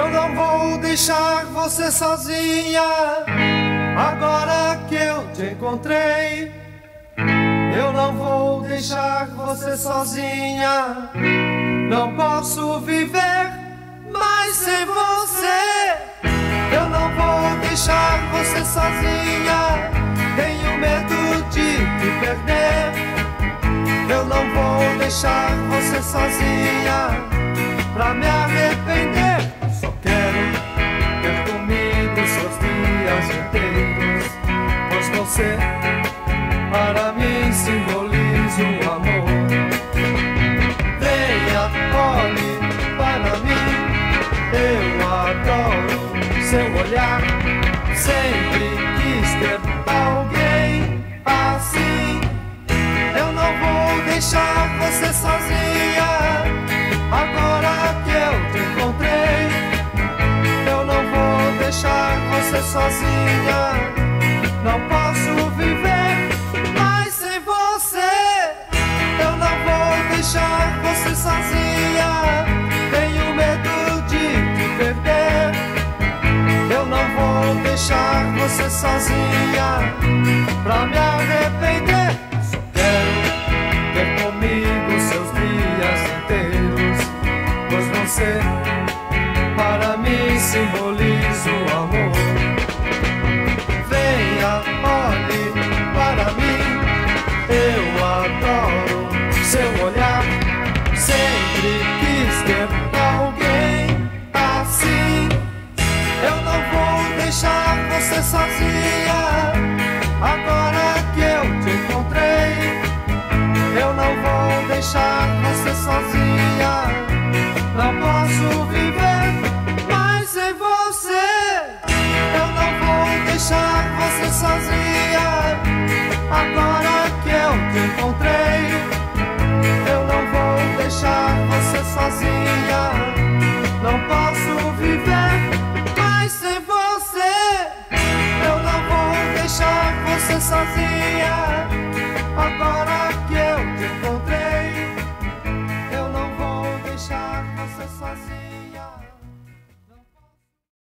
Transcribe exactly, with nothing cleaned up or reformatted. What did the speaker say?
Eu não vou deixar você sozinha. Agora que eu te encontrei, eu não vou deixar você sozinha. Não posso viver mais sem você. Eu não vou deixar você sozinha. Tenho medo de te perder. Eu não vou deixar você sozinha pra me arrepender. Só quero ter comigo seus dias inteiros, pois você para mim simboliza o amor. Venha, olhe para mim, eu adoro seu olhar. Sempre quis ter alguém assim. Eu não vou deixar você sozinha. Agora que eu te encontrei, eu não vou deixar você sozinha. Não posso viver mais sem você. Eu não vou deixar você sozinha. Tenho medo de te perder. Eu não vou deixar você sozinha pra me arrepender. Só quero ter comigo seus dias inteiros, pois você para mim simboliza o amor. Venha, olhe para mim, eu adoro seu olhar. Sempre quis ter alguém assim. Eu não vou deixar você sozinha. Agora que eu te encontrei, eu não vou deixar você sozinha. Não posso viver